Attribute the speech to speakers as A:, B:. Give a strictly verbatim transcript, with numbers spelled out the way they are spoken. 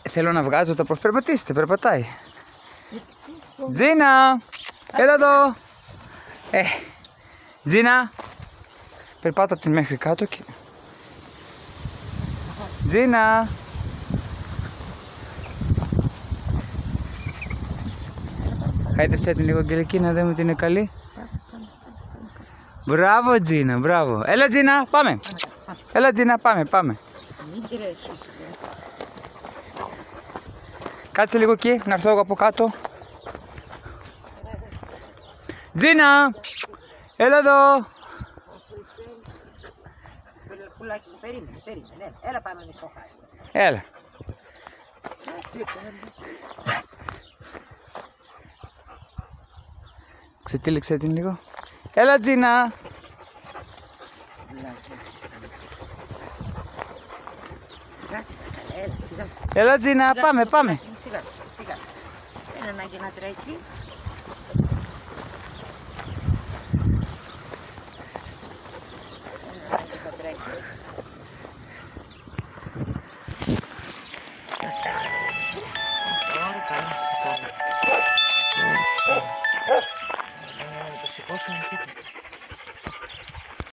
A: θέλω να βγάζω το προς. Περπατήστε, περπατάει. Τζίνα, έλα εδώ. Ε, Τζίνα, περπάτα την μέχρι κάτω και... Τζίνα. Χάιτεψε την λίγο Αγγελική να δούμε ότι είναι καλή. Μπράβο Τζίνα, μπράβο. Έλα Τζίνα, πάμε. Έλα Τζίνα, πάμε, πάμε.
B: Μην τρέχεις.
A: Κάτσε λίγο εκεί, να έρθω εγώ από κάτω. Τζίνα, έλα εδώ.
B: Πουλάκι, περίμενε, περίμενε. Έλα πάμε εμείς στο χάρι.
A: Έλα. Ξετύλιξε την λίγο. Έλα Τζίνα.
B: Σιγά σιγά, έλα, σιγά σιγά.
A: Έλα Τζίνα, πάμε, πάμε.
B: Σιγά σιγά. Δεν είναι ανάγκη να τρέχεις. Δεν είναι ανάγκη να τρέχεις. Ωραία, καλά, καλά. Το σηκώσουμε και